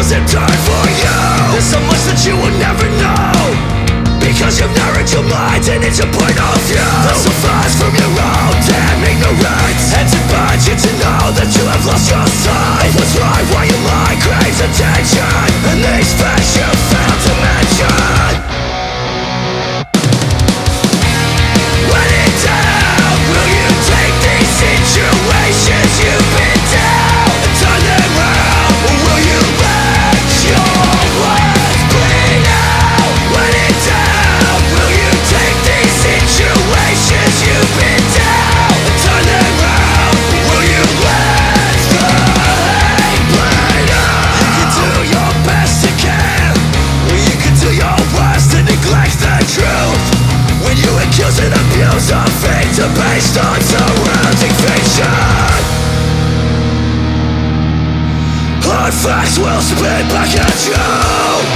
wheels have turned for you. There's so much that you will never know, because you've narrowed your mind and it's your point of view that survives from your own damn ignorance, and to bind you to know that you have lost your sight. What's right while your mind craves attention, and these facts you fail to mention. When in doubt, will you take these situations you've been down and turn them round, or will you let your words bleed out? When in doubt, will you take these situations you've been down and turn them round, or will you let the hate bleed out? You can do your best to care, or you can do your worst to neglect the truth. When you accuse and abuse of faith based on surrounding fiction, hard facts will spit back at you.